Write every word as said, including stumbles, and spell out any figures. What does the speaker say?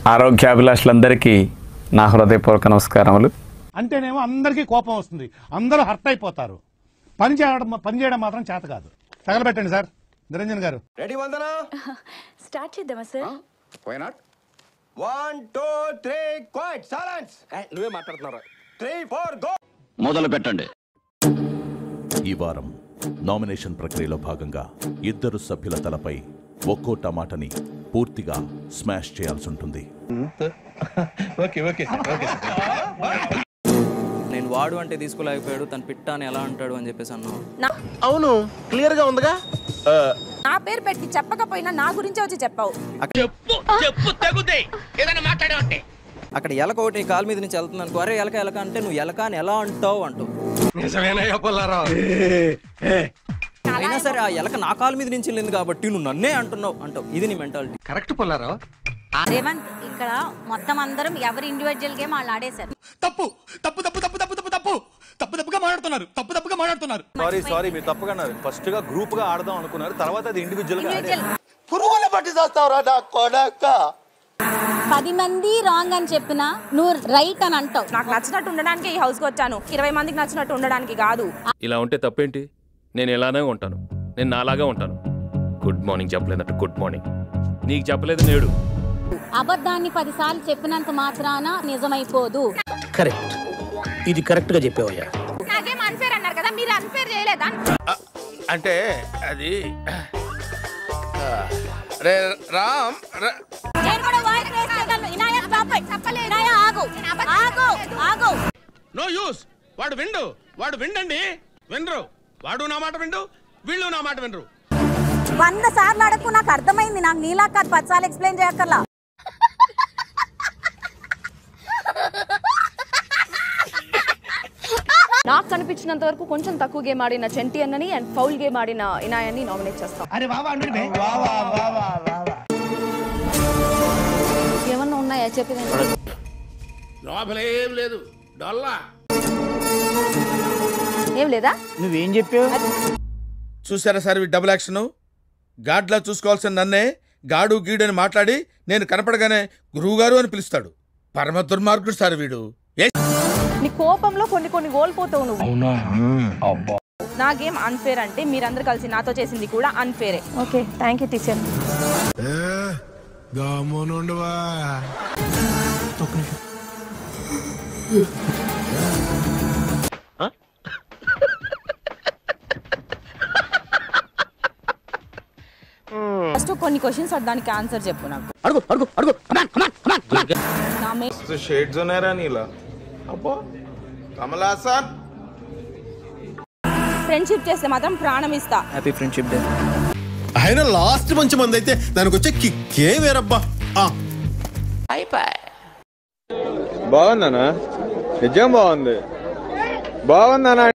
ఆరోగ్యాభిలాషులందరికీ నా హృదయపూర్వక నమస్కారములు. అంటేనేమో అందరికీ కోపం వస్తుంది, అందరూ హర్ట్ అయిపోతారు. పని చేయడం పని చేయడం మాత్రం చేత కాదు. తగలబెట్టండి sir. Niranjan garu ready Vandana? Start చేద్దామా sir? Why not? One two three quiet silence. నువ్వే మాట్లాడుతున్నారా? Three four go. మొదలు పెట్టండి. ఈ వారం నామినేషన్ ప్రక్రియలో భాగంగా ఇద్దరు సభ్యుల తలపై ఒక్కో టమాటాని పూర్తిగా స్మాష్ చేయాల్సి ఉంటుంది. నేను వాడు అంటే తీసుకోలేకపోయాడు, తను పిట్ట అని ఎలా అంటాడు అని చెప్పేసి అన్నావు. అవును, క్లియర్ గా ఉందిగా. నా పేరు పెట్టి చెప్పకపోయినా నా గురించి వచ్చి చెప్పావు. అక్కడ ఎలక ఒకటి కాలు మీద నుంచి వెళ్తుంది అనుకో, అరే ఎలక ఎలక అంటే నువ్వు ఎలక అని ఎలా అంటావు అంటావు. అయినా సరే ఆ ఎలక నా కాలు మీద నుంచి వెళ్ళింది కాబట్టి నువ్వు నన్నే అంటున్నావు అంటావు. ఇది నీ మెంటాలిటీ. కరెక్ట్ పొల్లారావు. రేవంత్, ఇక్కడ మొత్తం అందరం ఎవరి ఇండివిజువల్ గేమ్ వాళ్ళు ఆడేశారు. తప్పు తప్పు తప్పు తప్పు తప్పు తప్పు తప్పు తప్పు తప్పుగా మాట్లాడుతున్నారు తప్పు తప్పుగా మాట్లాడుతున్నారు సారీ సారీ మీరు తప్పుగా అన్నారు. ఫస్ట్ గా గ్రూప్ గా ఆడదాం అనుకున్నారు, తర్వాత అది ఇండివిజువల్ గా. పురుగుల పట్టి చేస్తావురా నా కొడక. పది మంది రాంగ్ అని చెప్పినా నువ్వు రైట్ అని అంటావు. నాకు నచ్చినట్టు ఉండడానికి ఈ హౌస్ కి వచ్చాను, ఇరవై మందికి నచ్చినట్టు ఉండడానికి కాదు. ఇలా ఉంటే తప్పేంటి? నేను ఎలానే ఉంటాను, నేను నాలాగా ఉంటాను. గుడ్ మార్నింగ్ చెప్పలేదట గుడ్ మార్నింగ్, నీకు చెప్పలేదు నేడు. అబద్ధాన్ని పదిసార్లు చెప్పినంత మాత్రాన నిజమైపోదు. కరెక్ట్, ఇది కరెక్ట్ గా చెప్పావయ్యా. నాకేం అన్ఫేర్ అన్నారు కదా, మీరు అన్ఫేర్ చేయలేదా? అంటే అది రే రామ్ నో యూస్. వాడు విండు వాడు విండండి వినరు. వాడు నా మాట విండు, వీళ్ళు నా మాట వినరు. వంద సార్లు అడగకు, నాకు అర్థమైంది. నాకు నీలా కాదు పది సార్లు ఎక్స్ప్లెయిన్ చేయక్కర్లా. నాకు కనిపించినంత వరకు కొంచెం తక్కువ గేమ్ ఆడిన చెంటి అన్నని అండ్ ఫౌల్ గేమ్ ఆడిన ఇనాయన్ని నామినేట్ చేస్తాం. ఏమన్నా ఉన్నాయా చెప్పేది? లోపలేం లేదు, డొల్లా ఏం లేదా? నువ్వేం చెప్పావు? చూసారా సార్ ఈ డబుల్ యాక్షన్? గాడ్లా చూసుకోవాల్సిన నన్నే గాడు గీడు అని మాట్లాడి నేను కనపడగానే గురువుగారు అని పిలుస్తాడు. పరమ దుర్మార్గుడు సార్ వీడు. నీ కోపంలో కొన్ని కొన్ని కోల్పోతావు నువ్వు. నా గేమ్ అన్ఫేర్ అంటే మీరందరూ కలిసి నాతో చేసింది కూడా అన్ఫేరే. Okay, thank you teacher. First కొన్ని క్వశ్చన్స్ దానికి ఆన్సర్ చెప్పు నాకు. అడుగు అడుగు అడుగు. షేడ్స్ ఉన్నారా నీలా? అబ్బో కమలాసన్. ఫ్రెండ్షిప్ చేస్తే మాత్రం ప్రాణం ఇస్తా. Happy friendship day. ఆయన లాస్ట్ మంచి మంది అయితే దానికి వచ్చే కిక్కే వేరబ్బా. బాగుందనా? నిజం బాగుంది. బాగుందనా?